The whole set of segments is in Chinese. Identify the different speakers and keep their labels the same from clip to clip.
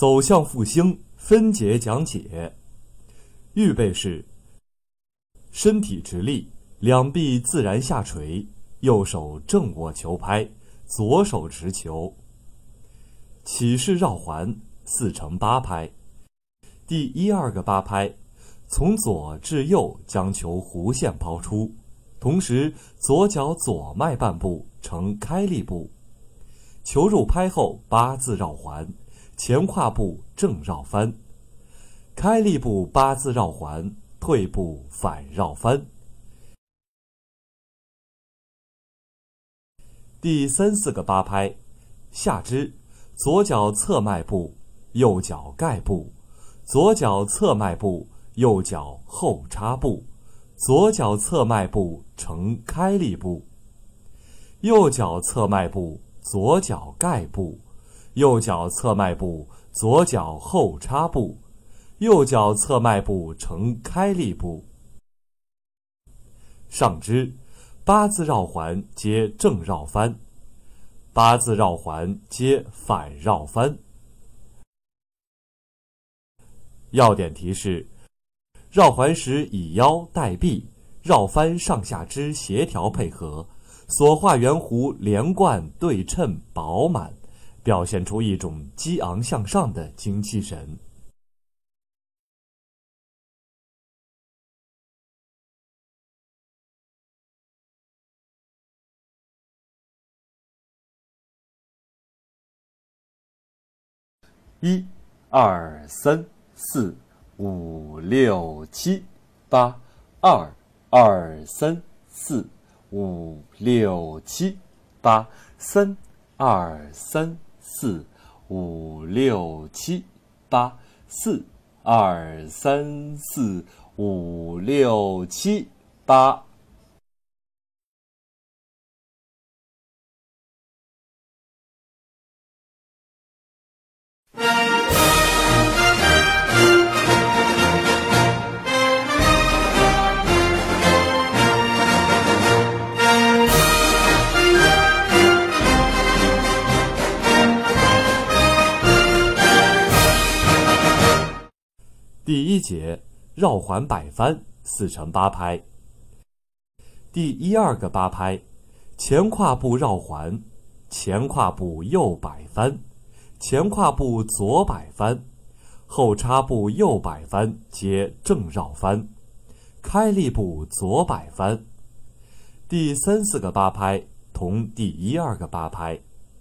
Speaker 1: 走向复兴分节讲解。预备式：身体直立，两臂自然下垂，右手正握球拍，左手持球。起势绕环4乘8拍。第1、2个8拍，从左至右将球弧线抛出，同时左脚左迈半步呈开立步。球入拍后8字绕环，前跨步正绕翻，开立步8字绕环，退步反绕翻。第3、4个8拍，下肢左脚侧迈步，右脚盖步，左脚侧迈步，右脚后插步，左脚侧迈步呈开立步，右脚侧迈步，左脚盖步，右脚侧迈步，左脚后插步，右脚侧迈步呈开立步。上肢8字绕环接正绕翻，8字绕环接反绕翻。要点提示：绕环时以腰带臂，绕翻上下肢协调配合，所画圆弧连贯对称饱满，表现出一种激昂向上的精气神。1、2、3、4、5、6、7、8，2、2、3、4、5、6、7、8，3、2、3、4、5、6、7、8，4、2、3、4、5、6、7、8。第1节绕环摆翻4乘8拍。第1、2个8拍，前跨步绕环，前跨步右摆翻，前跨步左摆翻，后插步右摆翻接正绕翻，开立步左摆翻。第3、4个8拍同第1、2个8拍。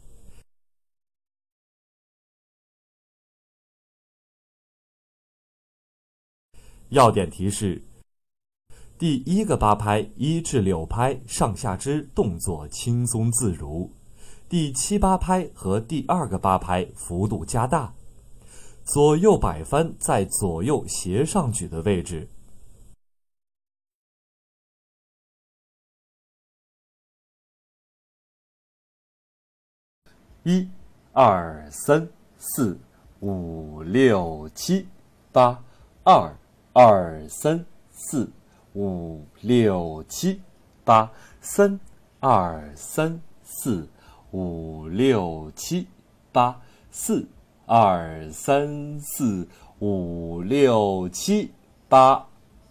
Speaker 1: 要点提示：第1个8拍1至6拍上下肢动作轻松自如，第7、8拍和第2个8拍幅度加大，左右摆翻在左右斜上举的位置。1、2、3、4、5、6、7、8，2、2、3、4、5、6、7、8，3、2、3、4、5、6、7、8，4、2、3、4、5、6、7、8。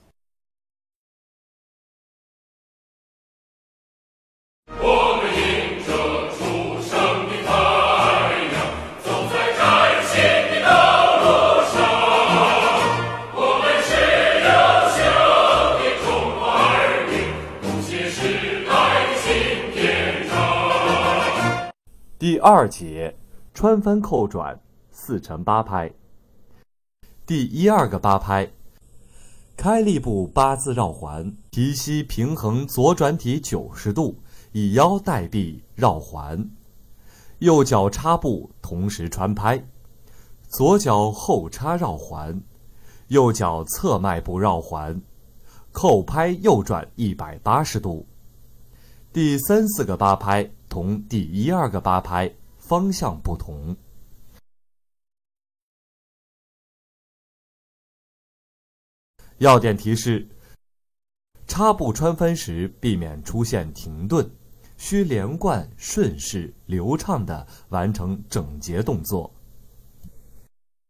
Speaker 1: 第2节穿翻扣转4乘8拍。第1、2个8拍，开立步8字绕环，提膝平衡左转体90度，以腰带臂绕环，右脚插步同时穿拍，左脚后插绕环，右脚侧迈步绕环，扣拍右转180度。第3、4个8拍同第1、2个8拍方向不同。要点提示：插步穿翻时避免出现停顿，需连贯、顺势、流畅地完成整节动作。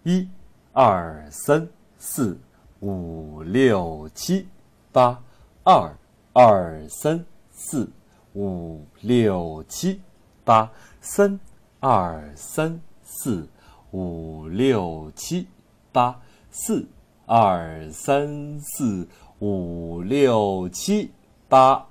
Speaker 1: 1、2、3、4、5、6、7、8。2、2、3、4、5、6、7、8。3、2、3、4、5、6、7、8。4、2、3、4、5、6、7、8。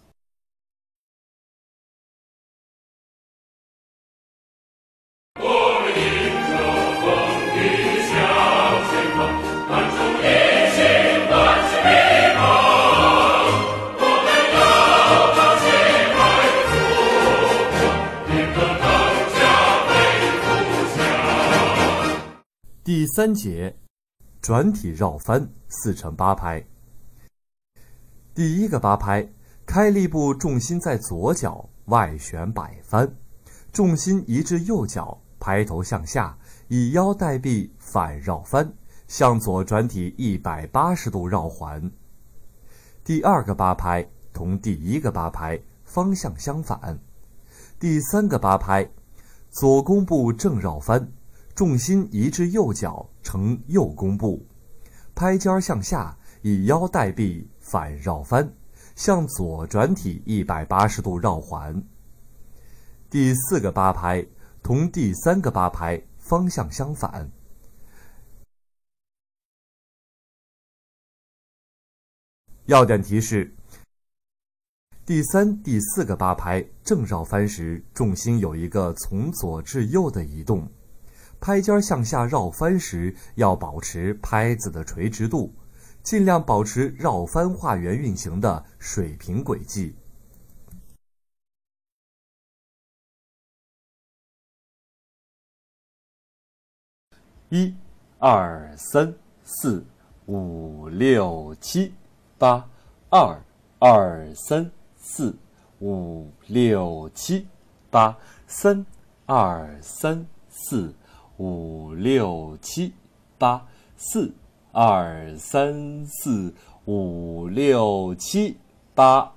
Speaker 1: 第3节，转体绕翻4乘8拍。第一个8拍，开力部重心在左脚，外旋摆翻，重心移至右脚，拍头向下，以腰带臂反绕翻，向左转体180度绕环。第二个8拍同第一个8拍方向相反。第3个8拍，左弓步正绕翻，重心移至右脚，呈右弓步，拍尖向下，以腰带臂反绕翻，向左转体180度绕环。第4个8拍同第3个8拍方向相反。要点提示：第3、第4个8拍正绕翻时，重心有一个从左至右的移动。拍尖向下绕翻时，要保持拍子的垂直度，尽量保持绕翻画圆运行的水平轨迹。1、2、3、4、5、6、7、8。2、2、3、4、5、6、7、8。3、2、3、4、5、6、7、8。4、2、3、4、5、6、7、8。